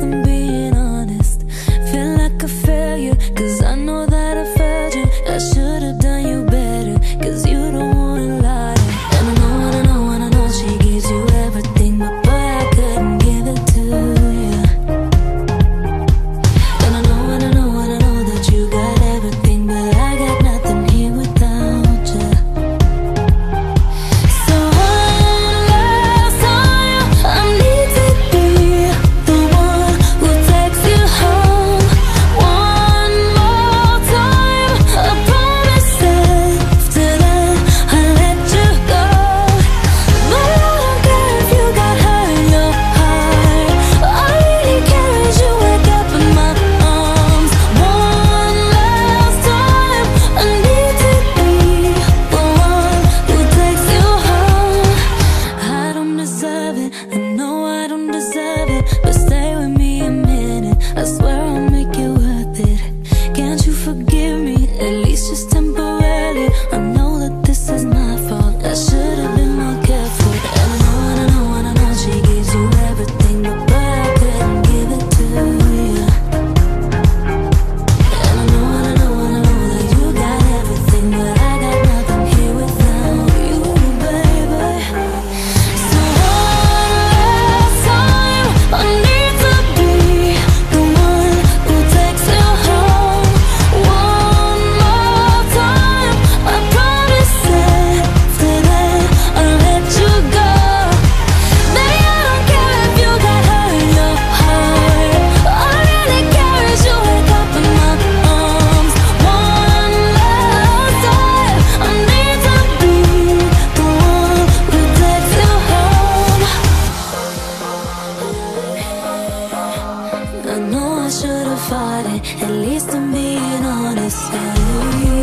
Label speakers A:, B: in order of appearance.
A: I'm being honest. Feel like a failure, cause I know that I failed you. I should've done you better, cause you don't wanna lie. And I know she gives you everything, but boy, I couldn't give it to you. And I know that you got everything, but I got nothing here without you. So one last time, I need to be the one who takes you home. One more time, I promise after that I'll let you go. But I don't care if you got hurt in your heart. All I really care is you wake up in my arms. One last time, I need to be the one who takes you home. I don't deserve it, I know I don't deserve it, but stay with me a minute, I swear I'll make it worth it. Can't you forgive me, at least just temporarily? I know that this is my fault, I should've been more careful. And I know she gives you everything, but boy, I couldn't give it to you. And I know that you got everything, but I got nothing here without you, baby. So one last time, I need to be the one who takes you home. One more time, I promise after that I'll let you go. Baby, I don't care if you got hurt in your heart. All I really care is you wake up in my arms. One last time, I need to be the one who takes you home. I know I should've fought it, at least I'm being honest. Yeah.